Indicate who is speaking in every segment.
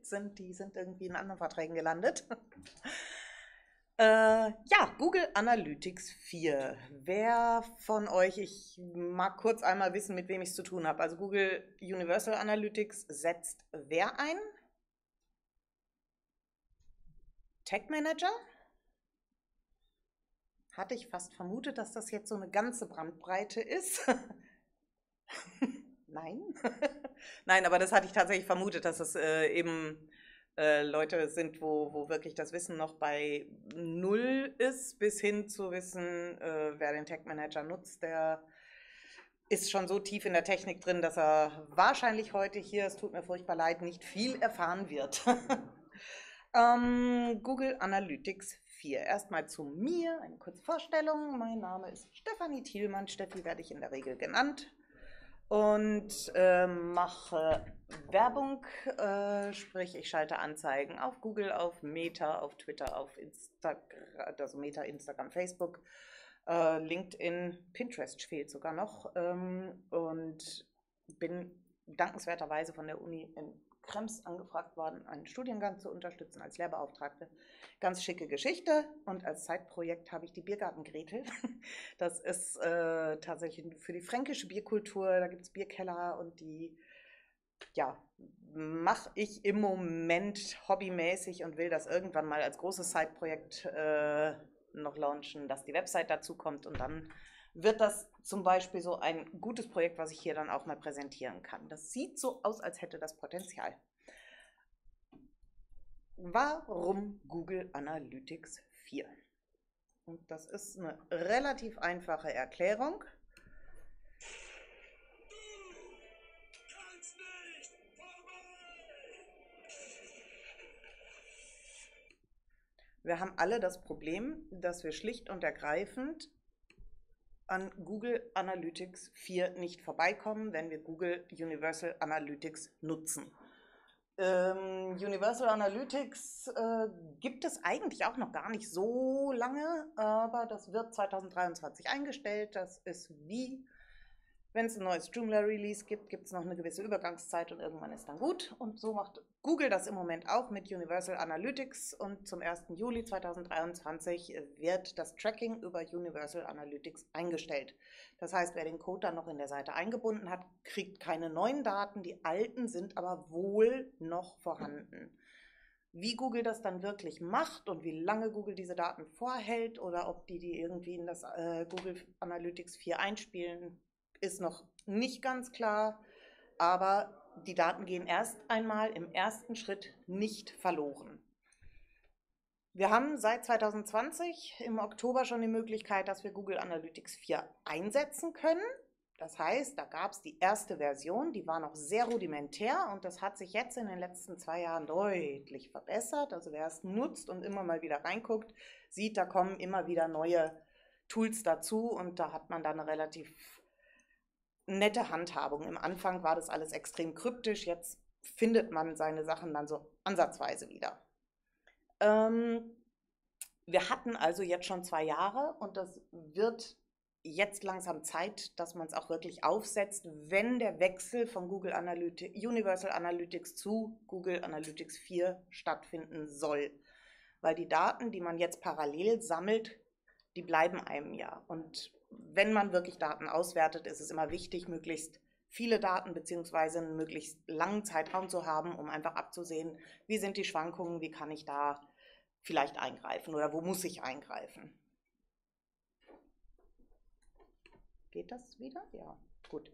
Speaker 1: sind, die sind irgendwie in anderen Verträgen gelandet. Ja, Google Analytics 4. Wer von euch, ich mag kurz einmal wissen, mit wem ich es zu tun habe. Also Google Universal Analytics setzt wer ein? Tag Manager? Hatte ich fast vermutet, dass das jetzt so eine ganze Bandbreite ist. Nein? Nein, aber das hatte ich tatsächlich vermutet, dass es eben Leute sind, wo wirklich das Wissen noch bei null ist, bis hin zu wissen, wer den Tag Manager nutzt, der ist schon so tief in der Technik drin, dass er wahrscheinlich heute hier, es tut mir furchtbar leid, nicht viel erfahren wird. Google Analytics 4. Erstmal zu mir, eine kurze Vorstellung. Mein Name ist Stefanie Thielmann. Steffi werde ich in der Regel genannt. Und mache Werbung, sprich ich schalte Anzeigen auf Google, auf Meta, auf Twitter, auf Instagram, also Meta, Instagram, Facebook, LinkedIn, Pinterest fehlt sogar noch, und bin dankenswerterweise von der Uni in Krems angefragt worden, einen Studiengang zu unterstützen als Lehrbeauftragte. Ganz schicke Geschichte, und als Zeitprojekt habe ich die Biergarten Gretel. Das ist tatsächlich für die fränkische Bierkultur, da gibt es Bierkeller, und die, ja, mache ich im Moment hobbymäßig und will das irgendwann mal als großes Zeitprojekt noch launchen, dass die Website dazu kommt, und dann wird das zum Beispiel so ein gutes Projekt, was ich hier dann auch mal präsentieren kann. Das sieht so aus, als hätte das Potenzial. Warum Google Analytics 4? Und das ist eine relativ einfache Erklärung. Wir haben alle das Problem, dass wir schlicht und ergreifend an Google Analytics 4 nicht vorbeikommen, wenn wir Google Universal Analytics nutzen. Universal Analytics gibt es eigentlich auch noch gar nicht so lange, aber das wird 2023 eingestellt. Das ist wie, wenn es ein neues Joomla-Release gibt, gibt es noch eine gewisse Übergangszeit und irgendwann ist dann gut. Und so macht Google das im Moment auch mit Universal Analytics, und zum 1. Juli 2023 wird das Tracking über Universal Analytics eingestellt. Das heißt, wer den Code dann noch in der Seite eingebunden hat, kriegt keine neuen Daten, die alten sind aber wohl noch vorhanden. Wie Google das dann wirklich macht und wie lange Google diese Daten vorhält oder ob die irgendwie in das Google Analytics 4 einspielen, ist noch nicht ganz klar, aber die Daten gehen erst einmal im ersten Schritt nicht verloren. Wir haben seit 2020 im Oktober schon die Möglichkeit, dass wir Google Analytics 4 einsetzen können. Das heißt, da gab es die erste Version, die war noch sehr rudimentär, und das hat sich jetzt in den letzten 2 Jahren deutlich verbessert. Also wer es nutzt und immer mal wieder reinguckt, sieht, da kommen immer wieder neue Tools dazu, und da hat man dann eine relativ nette Handhabung. Im Anfang war das alles extrem kryptisch, jetzt findet man seine Sachen dann so ansatzweise wieder. Wir hatten also jetzt schon 2 Jahre, und das wird jetzt langsam Zeit, dass man es auch wirklich aufsetzt, wenn der Wechsel von Google Universal Analytics zu Google Analytics 4 stattfinden soll. Weil die Daten, die man jetzt parallel sammelt, die bleiben einem ja. Und wenn man wirklich Daten auswertet, ist es immer wichtig, möglichst viele Daten bzw. einen möglichst langen Zeitraum zu haben, um einfach abzusehen, wie sind die Schwankungen, wie kann ich da vielleicht eingreifen oder wo muss ich eingreifen. Geht das wieder? Ja, gut.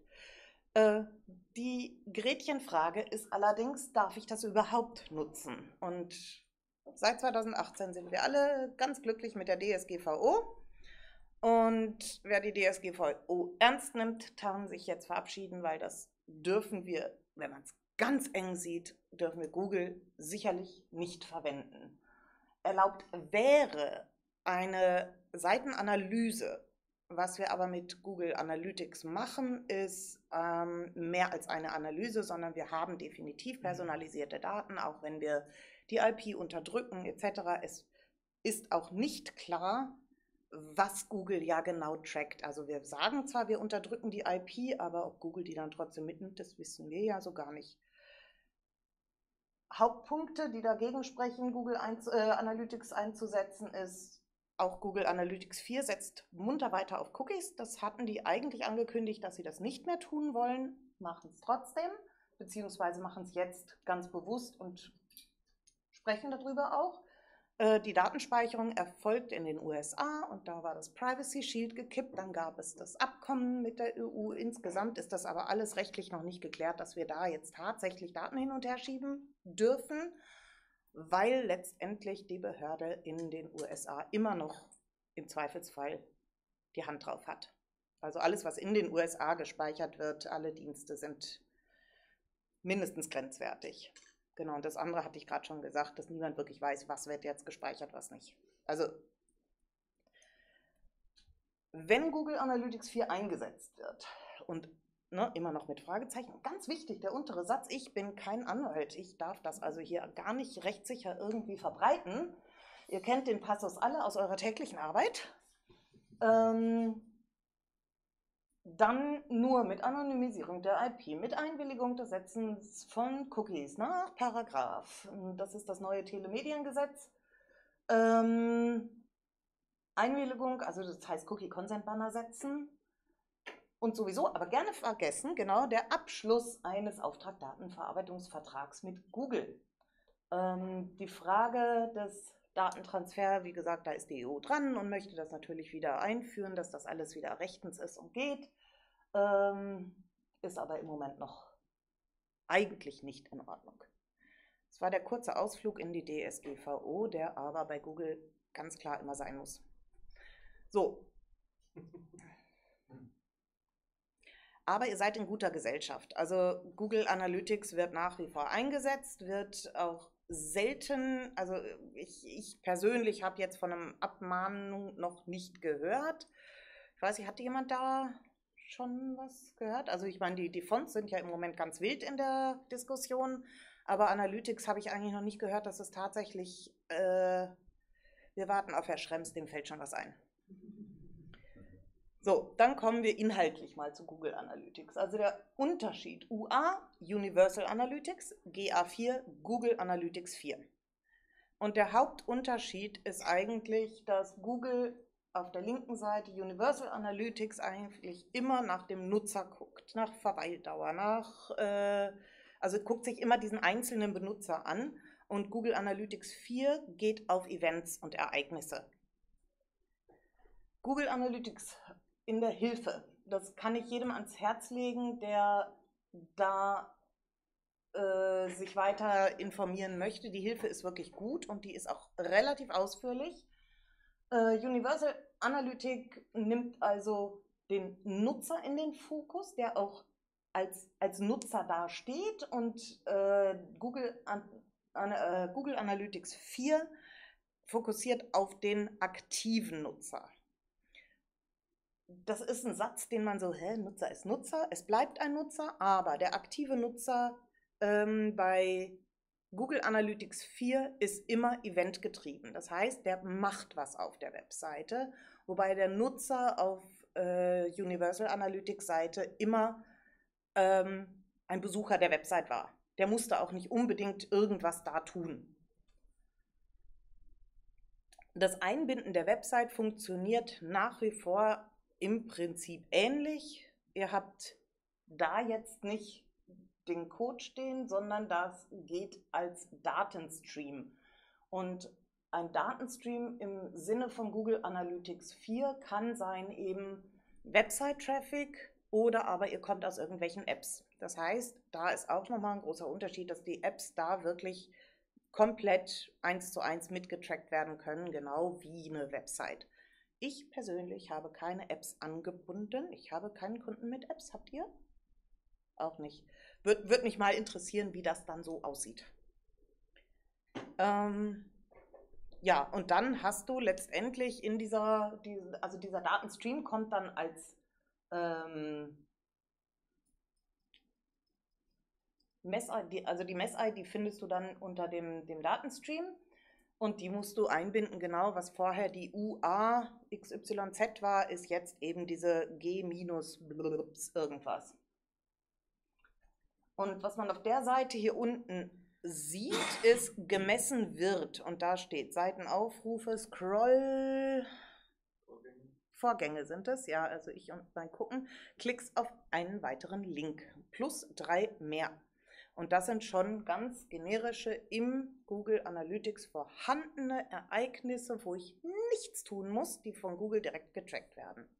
Speaker 1: Die Gretchenfrage ist allerdings, darf ich das überhaupt nutzen? Und seit 2018 sind wir alle ganz glücklich mit der DSGVO. Und wer die DSGVO ernst nimmt, kann sich jetzt verabschieden, weil das dürfen wir, wenn man es ganz eng sieht, dürfen wir Google sicherlich nicht verwenden. Erlaubt wäre eine Seitenanalyse. Was wir aber mit Google Analytics machen, ist mehr als eine Analyse, sondern wir haben definitiv personalisierte Daten, auch wenn wir die IP unterdrücken etc. Es ist auch nicht klar, was Google ja genau trackt. Also wir sagen zwar, wir unterdrücken die IP, aber ob Google die dann trotzdem mitnimmt, das wissen wir ja so gar nicht. Hauptpunkte, die dagegen sprechen, Google Analytics einzusetzen, ist, auch Google Analytics 4 setzt munter weiter auf Cookies. Das hatten die eigentlich angekündigt, dass sie das nicht mehr tun wollen, machen es trotzdem, beziehungsweise machen es jetzt ganz bewusst und sprechen darüber auch. Die Datenspeicherung erfolgt in den USA und da war das Privacy Shield gekippt. Dann gab es das Abkommen mit der EU. Insgesamt ist das aber alles rechtlich noch nicht geklärt, dass wir da jetzt tatsächlich Daten hin und her schieben dürfen, weil letztendlich die Behörde in den USA immer noch im Zweifelsfall die Hand drauf hat. Also alles, was in den USA gespeichert wird, alle Dienste sind mindestens grenzwertig. Genau, und das andere hatte ich gerade schon gesagt, dass niemand wirklich weiß, was wird jetzt gespeichert, was nicht. Also, wenn Google Analytics 4 eingesetzt wird und immer noch mit Fragezeichen, ganz wichtig, der untere Satz, ich bin kein Anwalt, ich darf das also hier gar nicht rechtssicher irgendwie verbreiten. Ihr kennt den Passus alle aus eurer täglichen Arbeit. Dann nur mit Anonymisierung der IP, mit Einwilligung des Setzens von Cookies nach Paragraph. Das ist das neue Telemediengesetz. Einwilligung, also das heißt Cookie-Consent-Banner setzen. Und sowieso, aber gerne vergessen, genau, der Abschluss eines Auftragdatenverarbeitungsvertrags mit Google. Die Frage des Datentransfer, wie gesagt, da ist die EU dran und möchte das natürlich wieder einführen, dass das alles wieder rechtens ist und geht. Ist aber im Moment noch eigentlich nicht in Ordnung. Das war der kurze Ausflug in die DSGVO, der aber bei Google ganz klar immer sein muss. So. Aber ihr seid in guter Gesellschaft. Also Google Analytics wird nach wie vor eingesetzt, wird auch selten, also ich persönlich habe jetzt von einer Abmahnung noch nicht gehört. Ich weiß nicht, hatte jemand da schon was gehört? Also ich meine, die Fonts sind ja im Moment ganz wild in der Diskussion, aber Analytics habe ich eigentlich noch nicht gehört, dass es tatsächlich, wir warten auf Herr Schrems, dem fällt schon was ein. So, dann kommen wir inhaltlich mal zu Google Analytics. Also der Unterschied UA, Universal Analytics, GA4, Google Analytics 4. Und der Hauptunterschied ist eigentlich, dass Google auf der linken Seite Universal Analytics eigentlich immer nach dem Nutzer guckt, nach Verweildauer, also guckt sich immer diesen einzelnen Benutzer an und Google Analytics 4 geht auf Events und Ereignisse. Google Analytics in der Hilfe, das kann ich jedem ans Herz legen, der da sich weiter informieren möchte. Die Hilfe ist wirklich gut und die ist auch relativ ausführlich. Universal Analytics nimmt also den Nutzer in den Fokus, der auch als Nutzer dasteht und Google Analytics 4 fokussiert auf den aktiven Nutzer. Das ist ein Satz, den man so, Nutzer ist Nutzer, es bleibt ein Nutzer, aber der aktive Nutzer bei Google Analytics 4 ist immer eventgetrieben. Das heißt, der macht was auf der Webseite, wobei der Nutzer auf Universal Analytics Seite immer ein Besucher der Website war. Der musste auch nicht unbedingt irgendwas da tun. Das Einbinden der Website funktioniert nach wie vor im Prinzip ähnlich. Ihr habt da jetzt nicht den Code stehen, sondern das geht als Datenstream. Und ein Datenstream im Sinne von Google Analytics 4 kann sein eben Website-Traffic oder aber ihr kommt aus irgendwelchen Apps. Das heißt, da ist auch nochmal ein großer Unterschied, dass die Apps da wirklich komplett 1:1 mitgetrackt werden können, genau wie eine Website. Ich persönlich habe keine Apps angebunden. Ich habe keinen Kunden mit Apps. Habt ihr? Auch nicht. Würde mich mal interessieren, wie das dann so aussieht. Ja, und dann hast du letztendlich in dieser Datenstream kommt dann als Mess-ID, also die Mess-ID findest du dann unter dem Datenstream und die musst du einbinden, genau was vorher die UA XYZ war, ist jetzt eben diese G- irgendwas. Und was man auf der Seite hier unten sieht, ist gemessen wird. Und da steht Seitenaufrufe, Scroll... Vorgänge sind es, ja, also ich und mein Gucken, Klicks auf einen weiteren Link, plus 3 mehr. Und das sind schon ganz generische im Google Analytics vorhandene Ereignisse, wo ich nichts tun muss, die von Google direkt getrackt werden.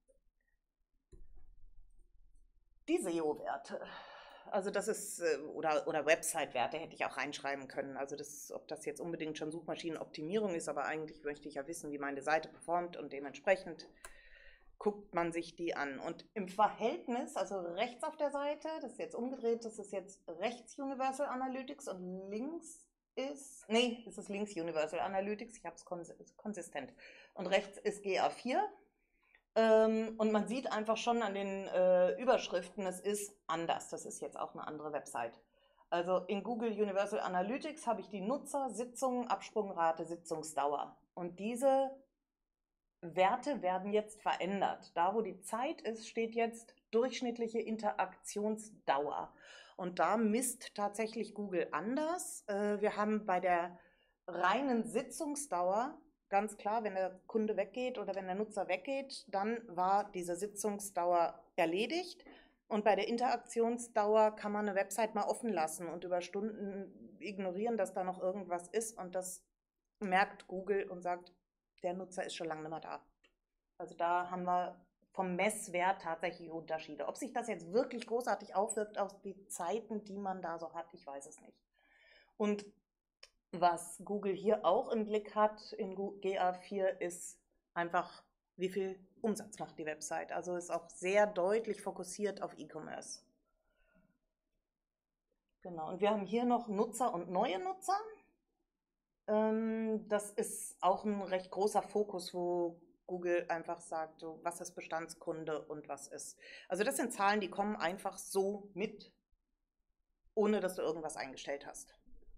Speaker 1: Die SEO-Werte. Also das ist, oder Website-Werte hätte ich auch reinschreiben können. Also das, ob das jetzt unbedingt schon Suchmaschinenoptimierung ist, aber eigentlich möchte ich ja wissen, wie meine Seite performt und dementsprechend guckt man sich die an. Und im Verhältnis, also rechts auf der Seite, das ist jetzt umgedreht, das ist jetzt rechts Universal Analytics und links ist, nee, es ist links Universal Analytics, ich habe es konsistent. Und rechts ist GA4. Und man sieht einfach schon an den Überschriften, es ist anders. Das ist jetzt auch eine andere Website. Also in Google Universal Analytics habe ich die Nutzer, Sitzungen, Absprungrate, Sitzungsdauer. Und diese Werte werden jetzt verändert. Da, wo die Zeit ist, steht jetzt durchschnittliche Interaktionsdauer. Und da misst tatsächlich Google anders. Wir haben bei der reinen Sitzungsdauer ganz klar, wenn der Kunde weggeht oder wenn der Nutzer weggeht, dann war diese Sitzungsdauer erledigt. Und bei der Interaktionsdauer kann man eine Website mal offen lassen und über Stunden ignorieren, dass da noch irgendwas ist. Und das merkt Google und sagt, der Nutzer ist schon lange nicht mehr da. Also da haben wir vom Messwert tatsächlich Unterschiede. Ob sich das jetzt wirklich großartig aufwirkt auf die Zeiten, die man da so hat, ich weiß es nicht. Und was Google hier auch im Blick hat in GA4 ist einfach, wie viel Umsatz macht die Website. Also ist auch sehr deutlich fokussiert auf E-Commerce. Genau, und wir haben hier noch Nutzer und neue Nutzer. Das ist auch ein recht großer Fokus, wo Google einfach sagt, so, was ist Bestandskunde und was ist. Also das sind Zahlen, die kommen einfach so mit, ohne dass du irgendwas eingestellt hast.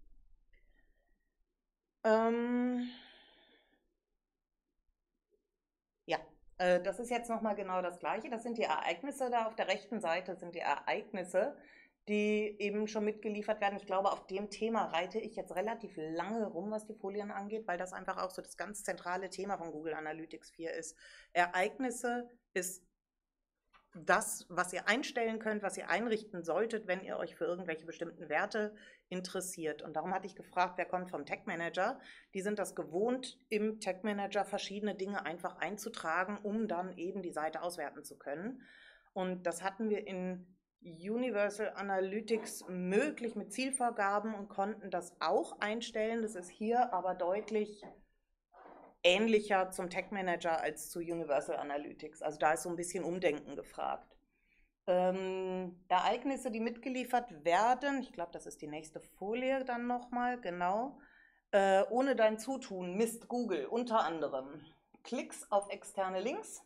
Speaker 1: Ja, das ist jetzt nochmal genau das Gleiche. Das sind die Ereignisse da auf der rechten Seite, sind die Ereignisse, die eben schon mitgeliefert werden. Ich glaube, auf dem Thema reite ich jetzt relativ lange rum, was die Folien angeht, weil das einfach auch so das ganz zentrale Thema von Google Analytics 4 ist. Ereignisse ist das, was ihr einstellen könnt, was ihr einrichten solltet, wenn ihr euch für irgendwelche bestimmten Werte interessiert. Und darum hatte ich gefragt, wer kommt vom Tag Manager? Die sind das gewohnt, im Tag Manager verschiedene Dinge einfach einzutragen, um dann eben die Seite auswerten zu können. Und das hatten wir in Universal Analytics möglich mit Zielvorgaben und konnten das auch einstellen. Das ist hier aber deutlich ähnlicher zum Tag Manager als zu Universal Analytics. Also da ist so ein bisschen Umdenken gefragt. Ereignisse, die mitgeliefert werden, ich glaube, das ist die nächste Folie dann nochmal, genau. Ohne dein Zutun misst Google unter anderem Klicks auf externe Links,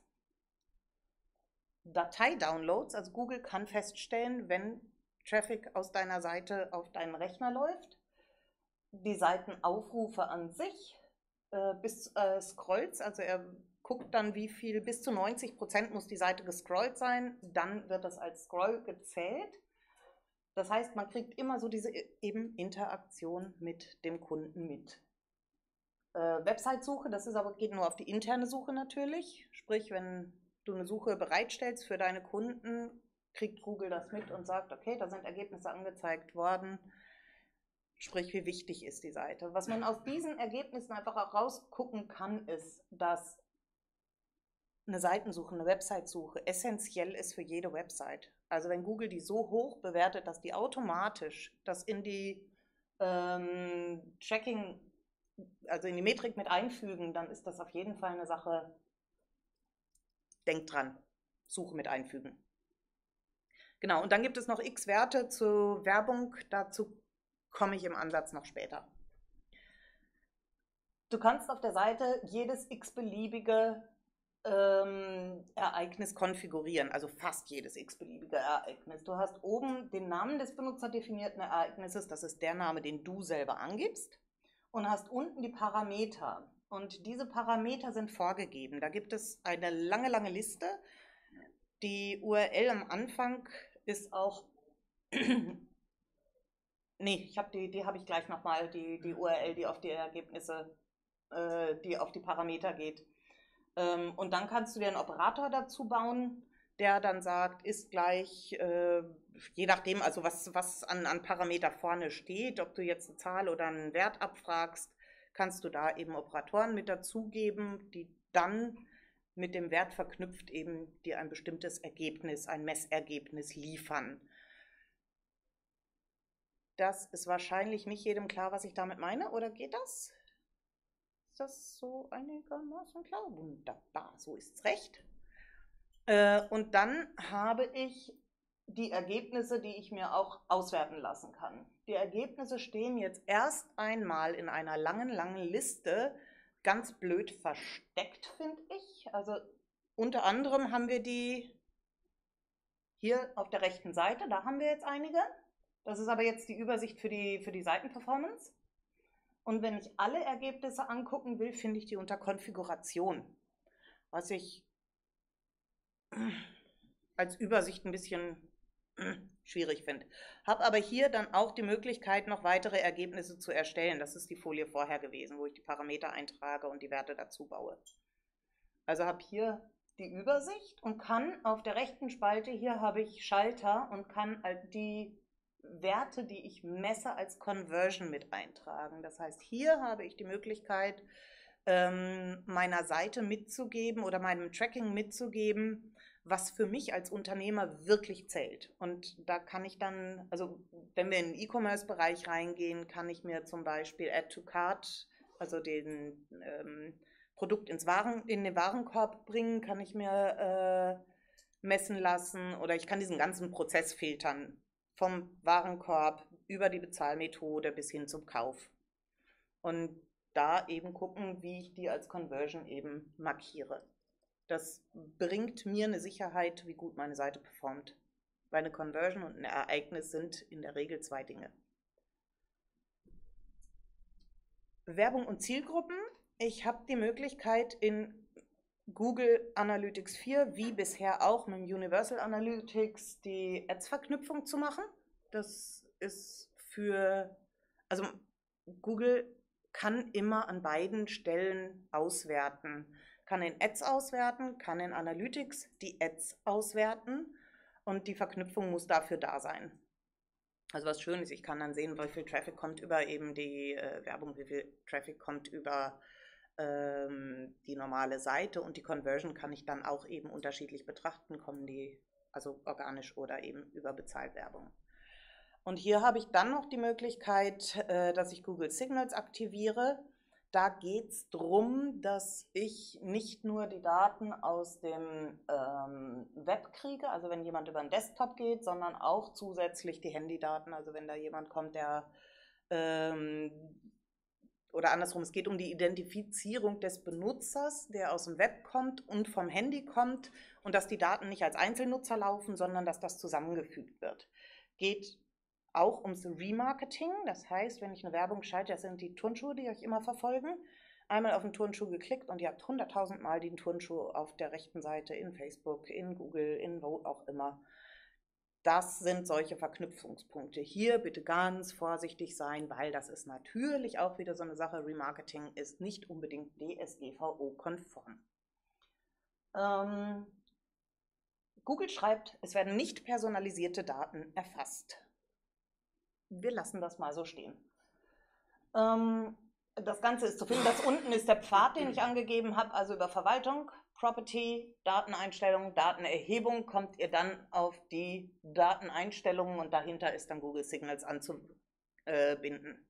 Speaker 1: Dateidownloads, also Google kann feststellen, wenn Traffic aus deiner Seite auf deinen Rechner läuft, die Seitenaufrufe an sich, bis Scrolls, also er guckt dann, wie viel, bis zu 90% muss die Seite gescrollt sein, dann wird das als Scroll gezählt. Das heißt, man kriegt immer so diese eben Interaktion mit dem Kunden mit. Website-Suche, das ist aber, geht nur auf die interne Suche natürlich, sprich, wenn du eine Suche bereitstellst für deine Kunden, kriegt Google das mit und sagt, okay, da sind Ergebnisse angezeigt worden, sprich, wie wichtig ist die Seite. Was man aus diesen Ergebnissen einfach auch rausgucken kann, ist, dass eine Seitensuche, eine Website-Suche essentiell ist für jede Website. Also wenn Google die so hoch bewertet, dass die automatisch das in die Tracking, also in die Metrik mit einfügen, dann ist das auf jeden Fall eine Sache, denkt dran, Suche mit einfügen. Genau, und dann gibt es noch x Werte zur Werbung, dazu komme ich im Ansatz noch später. Du kannst auf der Seite jedes x-beliebige Ereignis konfigurieren, also fast jedes x-beliebige Ereignis. Du hast oben den Namen des benutzerdefinierten Ereignisses, das ist der Name, den du selber angibst, und hast unten die Parameter. Und diese Parameter sind vorgegeben. Da gibt es eine lange, lange Liste. Die URL am Anfang ist auch Nee, die habe ich gleich nochmal, die URL, die auf die Ergebnisse, die auf die Parameter geht. Und dann kannst du dir einen Operator dazu bauen, der dann sagt, ist gleich, je nachdem, also was an Parameter vorne steht, ob du jetzt eine Zahl oder einen Wert abfragst, kannst du da eben Operatoren mit dazugeben, die dann mit dem Wert verknüpft eben dir ein bestimmtes Ergebnis, ein Messergebnis liefern. Das ist wahrscheinlich nicht jedem klar, was ich damit meine, oder geht das? Ist das so einigermaßen klar? Wunderbar, so ist's recht. Und dann habe ich die Ergebnisse, die ich mir auch auswerten lassen kann. Die Ergebnisse stehen jetzt erst einmal in einer langen, langen Liste, ganz blöd versteckt, finde ich. Also unter anderem haben wir die hier auf der rechten Seite, da haben wir jetzt einige. Das ist aber jetzt die Übersicht für die Seitenperformance. Und wenn ich alle Ergebnisse angucken will, finde ich die unter Konfiguration, was ich als Übersicht ein bisschen schwierig finde. Habe aber hier dann auch die Möglichkeit, noch weitere Ergebnisse zu erstellen. Das ist die Folie vorher gewesen, wo ich die Parameter eintrage und die Werte dazu baue. Also habe hier die Übersicht und kann auf der rechten Spalte, hier habe ich Schalter und kann die Werte, die ich messe, als Conversion mit eintragen. Das heißt, hier habe ich die Möglichkeit, meiner Seite mitzugeben oder meinem Tracking mitzugeben, was für mich als Unternehmer wirklich zählt. Und da kann ich dann, also wenn wir in den E-Commerce-Bereich reingehen, kann ich mir zum Beispiel Add to Cart, also den Produkt in den Warenkorb bringen, kann ich mir messen lassen, oder ich kann diesen ganzen Prozess filtern, vom Warenkorb über die Bezahlmethode bis hin zum Kauf. Und da eben gucken, wie ich die als Conversion eben markiere. Das bringt mir eine Sicherheit, wie gut meine Seite performt. Weil eine Conversion und ein Ereignis sind in der Regel zwei Dinge. Werbung und Zielgruppen. Ich habe die Möglichkeit in Google Analytics 4, wie bisher auch mit Universal Analytics, die Ads-Verknüpfung zu machen. Das ist also Google kann immer an beiden Stellen auswerten. Kann in Ads auswerten, kann in Analytics die Ads auswerten und die Verknüpfung muss dafür da sein. Also was schön ist, ich kann dann sehen, wie viel Traffic kommt über eben die Werbung, wie viel Traffic kommt über die normale Seite, und die Conversion kann ich dann auch eben unterschiedlich betrachten, kommen die also organisch oder eben über Bezahlwerbung. Und hier habe ich dann noch die Möglichkeit, dass ich Google Signals aktiviere. Da geht es darum, dass ich nicht nur die Daten aus dem Web kriege, also wenn jemand über den Desktop geht, sondern auch zusätzlich die Handydaten. Also wenn da jemand kommt, der oder andersrum, es geht um die Identifizierung des Benutzers, der aus dem Web kommt und vom Handy kommt, und dass die Daten nicht als Einzelnutzer laufen, sondern dass das zusammengefügt wird. Geht auch ums Remarketing, das heißt, wenn ich eine Werbung schalte, das sind die Turnschuhe, die euch immer verfolgen, einmal auf den Turnschuh geklickt und ihr habt 100.000 Mal den Turnschuh auf der rechten Seite in Facebook, in Google, in wo auch immer. Das sind solche Verknüpfungspunkte. Hier bitte ganz vorsichtig sein, weil das ist natürlich auch wieder so eine Sache. Remarketing ist nicht unbedingt DSGVO-konform. Google schreibt, es werden nicht personalisierte Daten erfasst. Wir lassen das mal so stehen. Das Ganze ist zu finden. Das unten ist der Pfad, den ich angegeben habe, also über Verwaltung, Property, Dateneinstellungen, Datenerhebung kommt ihr dann auf die Dateneinstellungen, und dahinter ist dann Google Signals anzubinden.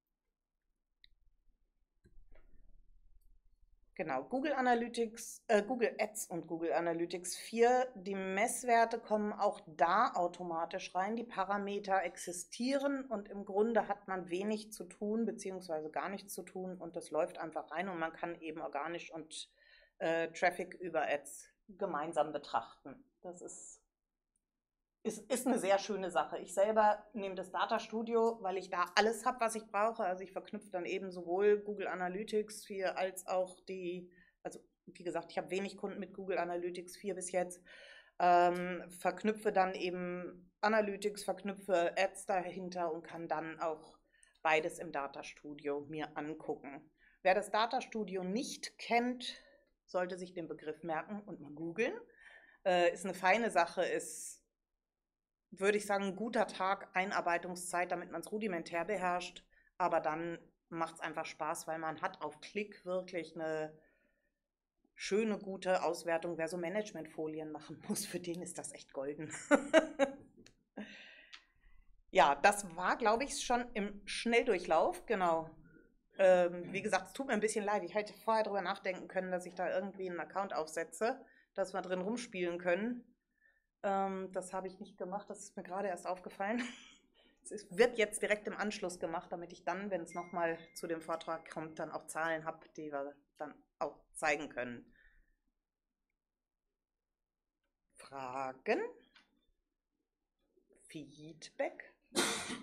Speaker 1: Genau, Google Analytics, Google Ads und Google Analytics 4, die Messwerte kommen auch da automatisch rein. Die Parameter existieren und im Grunde hat man wenig zu tun, beziehungsweise gar nichts zu tun, und das läuft einfach rein und man kann eben organisch und Traffic über Ads gemeinsam betrachten. Das ist eine sehr schöne Sache. Ich selber nehme das Data Studio, weil ich da alles habe, was ich brauche. Also ich verknüpfe dann eben sowohl Google Analytics 4 als auch also wie gesagt, ich habe wenig Kunden mit Google Analytics 4 bis jetzt, verknüpfe dann eben Analytics, verknüpfe Ads dahinter und kann dann auch beides im Data Studio mir angucken. Wer das Data Studio nicht kennt, sollte sich den Begriff merken und mal googeln. Ist eine feine Sache, ist, würde ich sagen, ein guter Tag Einarbeitungszeit, damit man es rudimentär beherrscht. Aber dann macht es einfach Spaß, weil man hat auf Klick wirklich eine schöne, gute Auswertung. Wer so Managementfolien machen muss, für den ist das echt golden. Ja, das war, glaube ich, schon im Schnelldurchlauf, genau. Wie gesagt, es tut mir ein bisschen leid. Ich hätte vorher darüber nachdenken können, dass ich da irgendwie einen Account aufsetze, dass wir drin rumspielen können. Das habe ich nicht gemacht, das ist mir gerade erst aufgefallen. Es wird jetzt direkt im Anschluss gemacht, damit ich dann, wenn es nochmal zu dem Vortrag kommt, dann auch Zahlen habe, die wir dann auch zeigen können. Fragen? Feedback?
Speaker 2: Da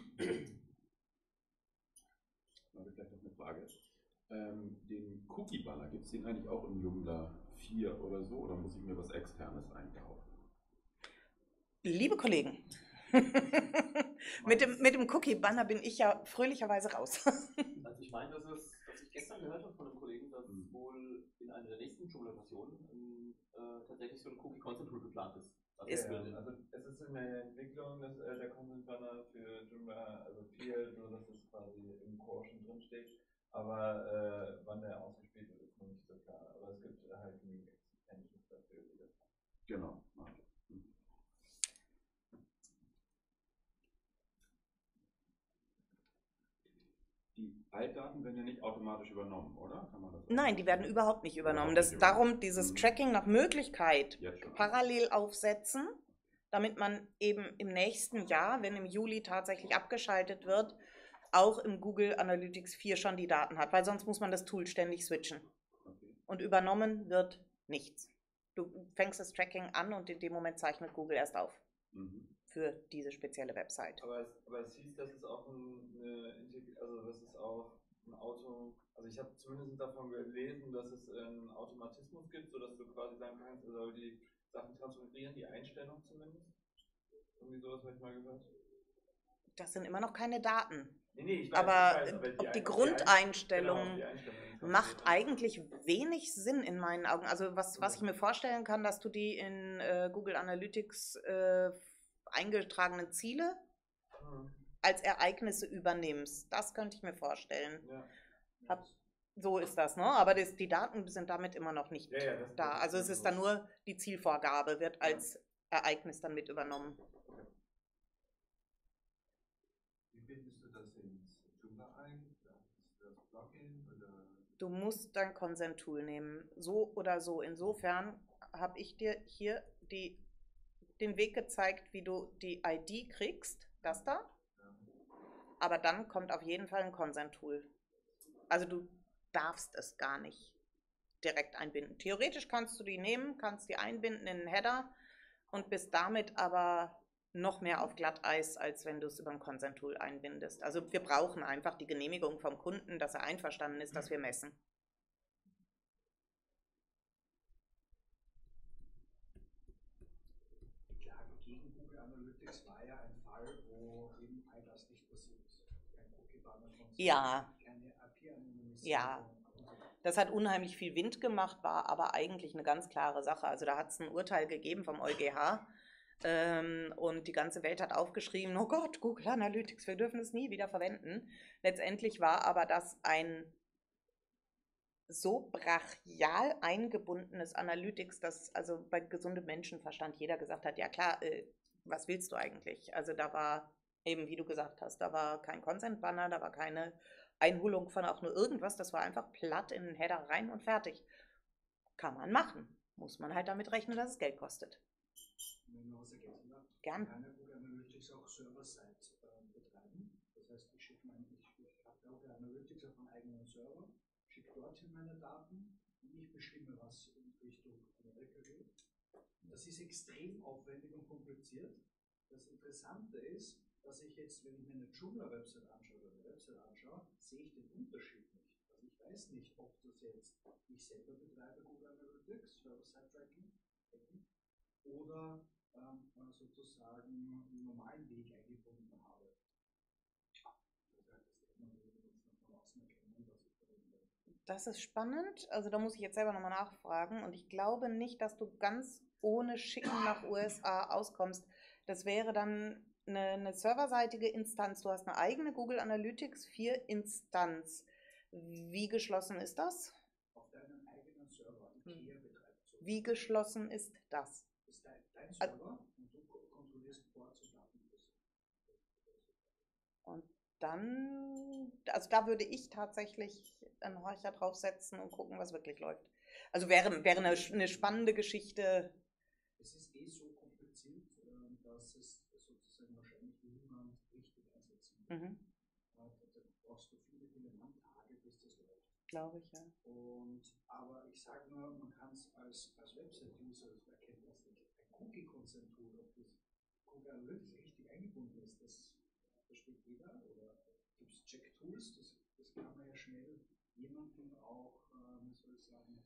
Speaker 2: habe ich gleich noch eine Frage. Den Cookie-Banner, gibt es den eigentlich auch im Joomla 4 oder so, oder muss ich mir was Externes einkaufen?
Speaker 1: Liebe Kollegen, mit dem Cookie-Banner bin ich ja fröhlicherweise raus.
Speaker 3: Also ich meine, dass ich gestern gehört habe von einem Kollegen, dass wohl in einer der nächsten Joomla-Versionen tatsächlich so ein Cookie-Content-Tool geplant ist.
Speaker 4: Also es ist in der Entwicklung, dass der Content Banner für Joomla, also viel, nur dass es quasi im Core schon drin steht. Aber wann der ausgespielt wird, ist noch nicht so klar. Aber es gibt halt genügend Extensions dafür.
Speaker 2: Genau. Die Altdaten werden ja nicht automatisch übernommen, oder? Kann man das
Speaker 1: Nein, die werden überhaupt nicht übernommen. Darum dieses
Speaker 2: Mhm.
Speaker 1: Tracking nach Möglichkeit
Speaker 2: Jetzt schon.
Speaker 1: parallel aufsetzen, damit man eben im nächsten Jahr, wenn im Juli tatsächlich abgeschaltet wird, auch im Google Analytics 4 schon die Daten hat, weil sonst muss man das Tool ständig switchen.
Speaker 2: Okay.
Speaker 1: Und übernommen wird nichts. Du fängst das Tracking an und in dem Moment zeichnet Google erst auf.
Speaker 2: Mhm.
Speaker 1: Für diese spezielle Website.
Speaker 4: Aber es hieß, dass es auch ein Auto, also ich habe zumindest davon gelesen, dass es einen Automatismus gibt, sodass du quasi sagen kannst, er soll die Sachen transferieren, die Einstellung zumindest. Irgendwie sowas habe ich mal gehört.
Speaker 1: Das sind immer noch keine Daten.
Speaker 4: Nee, ich weiß,
Speaker 1: aber die Grundeinstellung macht eigentlich wenig Sinn in meinen Augen. Also was ich mir vorstellen kann, dass du die in Google Analytics eingetragenen Ziele als Ereignisse übernimmst. Das könnte ich mir vorstellen.
Speaker 4: Ja.
Speaker 1: So ist das, ne? Aber die Daten sind damit immer noch nicht da. Also es ist dann nur die Zielvorgabe, wird als Ereignis dann mit übernommen.
Speaker 4: Wie bindest du das ins Joomla ein? Das Plugin oder?
Speaker 1: Du musst dein Consent-Tool nehmen, so oder so. Insofern habe ich dir hier den Weg gezeigt, wie du die ID kriegst, das da. Aber dann kommt auf jeden Fall ein Consent-Tool. Also du darfst es gar nicht direkt einbinden. Theoretisch kannst du die nehmen, kannst die einbinden in den Header und bist damit aber noch mehr auf Glatteis, als wenn du es über ein Consent-Tool einbindest. Also wir brauchen einfach die Genehmigung vom Kunden, dass er einverstanden ist, dass wir messen.
Speaker 5: Die Klage gegen Google Analytics war ja ein Fall, wo eben all das nicht passiert ist. Kein Cookie-Banner von keine API-Anonymisierung.
Speaker 1: Ja. Das hat unheimlich viel Wind gemacht, war aber eigentlich eine ganz klare Sache. Also da hat es ein Urteil gegeben vom EuGH und die ganze Welt hat aufgeschrieben, oh Gott, Google Analytics, wir dürfen es nie wieder verwenden. Letztendlich war aber das ein so brachial eingebundenes Analytics, dass also bei gesundem Menschenverstand jeder gesagt hat, ja klar, was willst du eigentlich? Also da war eben, wie du gesagt hast, da war kein Consent-Banner, da war keine Einholung von auch nur irgendwas, das war einfach platt in den Header rein und fertig. Kann man machen. Muss man halt damit rechnen, dass es Geld kostet.
Speaker 5: Wenn man was ergänzen darf,
Speaker 1: Gern.
Speaker 5: kann ja Google Analytics auch Server-Side betreiben. Das heißt, ich habe auch Analytics auf einem eigenen Server, schicke dorthin meine Daten und ich bestimme, was in Richtung Amerika geht. Das ist extrem aufwendig und kompliziert. Das Interessante ist, dass ich jetzt, wenn ich mir eine Joomla-Website anschaue oder eine Website anschaue, sehe ich den Unterschied nicht. Also ich weiß nicht, ob das jetzt ich selber betreibe, Google Analytics, Server-Side-Tracking, oder sozusagen einen normalen Weg eingebunden habe.
Speaker 1: Das ist spannend. Also da muss ich jetzt selber nochmal nachfragen. Und ich glaube nicht, dass du ganz ohne Schicken nach USA auskommst. Das wäre dann eine serverseitige Instanz. Du hast eine eigene Google Analytics 4 Instanz. Wie geschlossen ist das?
Speaker 5: Auf deinem eigenen Server. IKEA betreibt so.
Speaker 1: Wie geschlossen ist das?
Speaker 5: Das ist dein Server und du kontrollierst Ports und Datenflüsse.
Speaker 1: Und dann, also da würde ich tatsächlich einen Horcher draufsetzen und gucken, was wirklich läuft. Also wäre eine spannende Geschichte.
Speaker 5: Es ist eh so kompliziert, dass es sozusagen wahrscheinlich niemand richtig einsetzen kann.
Speaker 1: Mhm.
Speaker 5: Da brauchst du viele Manntage, bis das läuft.
Speaker 1: Glaube ich, ja.
Speaker 5: Aber ich sage nur, man kann es als Website-User erkennen, dass nicht ein Cookie-Consent-Tool, ob das Google Analytics richtig eingebunden ist, das versteht jeder. Oder gibt es Check-Tools, das kann man ja schnell jemanden auch, wie soll ich sagen,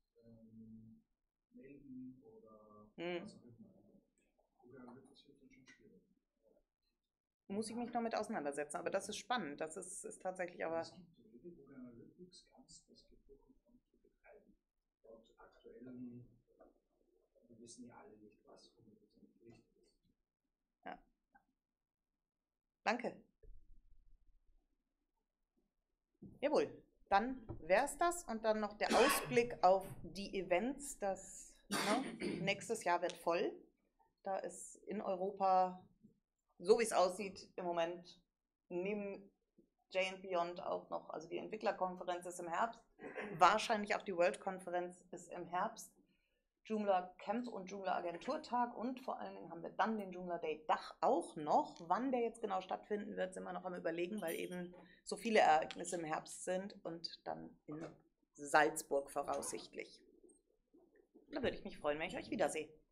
Speaker 5: melden oder was auch immer. Google Analytics wird dann schon schwierig.
Speaker 1: Muss ich mich noch mit auseinandersetzen, aber das ist spannend. Das ist tatsächlich aber.
Speaker 5: Es gibt Wege, Google Analytics ganz das Geburtenfond zu betreiben. Laut aktuellen, wir wissen ja alle nicht, was 100% richtig ist.
Speaker 1: Ja. Danke. Jawohl, dann wäre es das und dann noch der Ausblick auf die Events. Nächstes Jahr wird voll. Da ist in Europa, so wie es aussieht, im Moment neben J & Beyond auch noch, also die Entwicklerkonferenz ist im Herbst, wahrscheinlich auch die World-Konferenz ist im Herbst, Joomla Camp und Joomla Agenturtag und vor allen Dingen haben wir dann den Joomla Day Dach auch noch. Wann der jetzt genau stattfinden wird, sind wir noch am Überlegen, weil eben so viele Ereignisse im Herbst sind und dann in Salzburg voraussichtlich. Da würde ich mich freuen, wenn ich euch wiedersehe.